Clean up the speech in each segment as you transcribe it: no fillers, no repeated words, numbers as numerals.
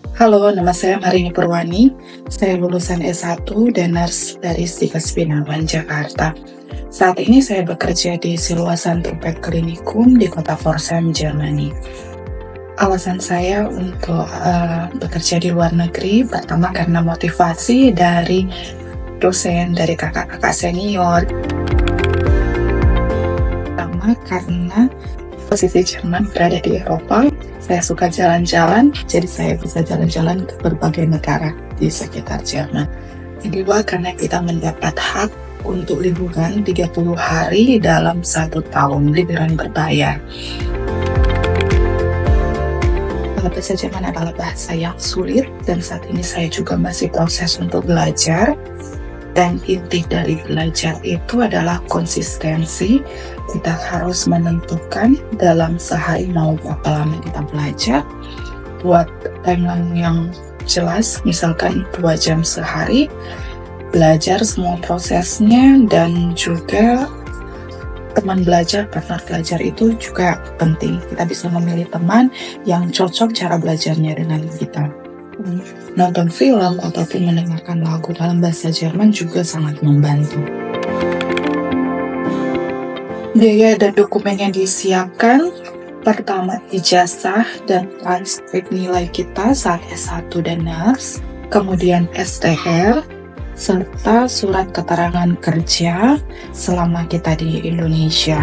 Halo, nama saya Marini Purwani. Saya lulusan S1 dan nurse dari Stikes Binawan, Jakarta. Saat ini saya bekerja di Siloasan Trumpet Klinikum di kota Pforzheim, Jerman. Alasan saya untuk bekerja di luar negeri, pertama karena motivasi dari dosen, dari kakak-kakak senior. Pertama karena posisi Jerman berada di Eropa, saya suka jalan-jalan, jadi saya bisa jalan-jalan ke berbagai negara di sekitar Jerman. Kedua, karena kita mendapat hak untuk liburan 30 hari dalam 1 tahun, liburan berbayar. Bahasa Jerman adalah bahasa yang sulit, dan saat ini saya juga masih proses untuk belajar. Dan inti dari belajar itu adalah konsistensi. Kita harus menentukan dalam sehari mau berapa lama kita belajar, buat timeline yang jelas, misalkan 2 jam sehari, belajar semua prosesnya, dan juga teman belajar, partner belajar itu juga penting. Kita bisa memilih teman yang cocok cara belajarnya dengan kita. Nonton film ataupun mendengarkan lagu dalam bahasa Jerman juga sangat membantu. Biaya dan dokumen yang disiapkan, pertama ijazah dan transkrip nilai kita saat S1 dan nurse, kemudian STR, serta surat keterangan kerja selama kita di Indonesia.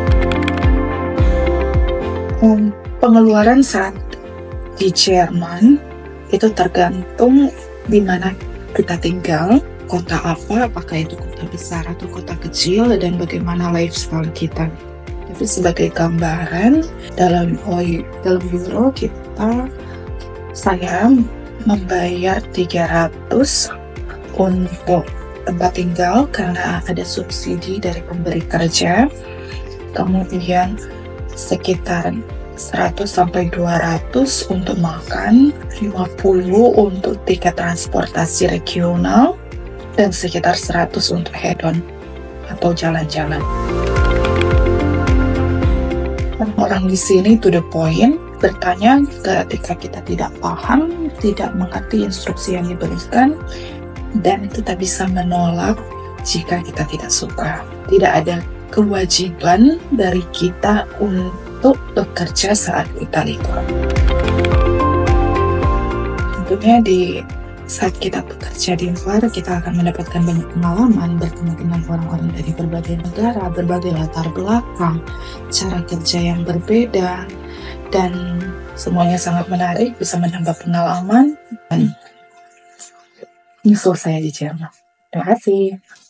Pengeluaran saat di Jerman itu tergantung di mana kita tinggal, kota apa, apakah itu kota besar atau kota kecil, dan bagaimana lifestyle kita. Tapi sebagai gambaran, dalam euro saya membayar 300 untuk tempat tinggal karena ada subsidi dari pemberi kerja, kemudian sekitar 100 sampai 200 untuk makan, 50 untuk tiket transportasi regional, dan sekitar 100 untuk hedon atau jalan-jalan. Orang di sini to the point, bertanya ketika kita tidak paham, tidak mengerti instruksi yang diberikan, dan kita bisa menolak jika kita tidak suka. Tidak ada kewajiban dari kita untuk bekerja saat kita libur. Tentunya saat kita bekerja di luar, kita akan mendapatkan banyak pengalaman, bertemu dengan orang-orang dari berbagai negara, berbagai latar belakang, cara kerja yang berbeda, dan semuanya sangat menarik, bisa menambah pengalaman, dan nyusul saya di Jerman. Terima kasih.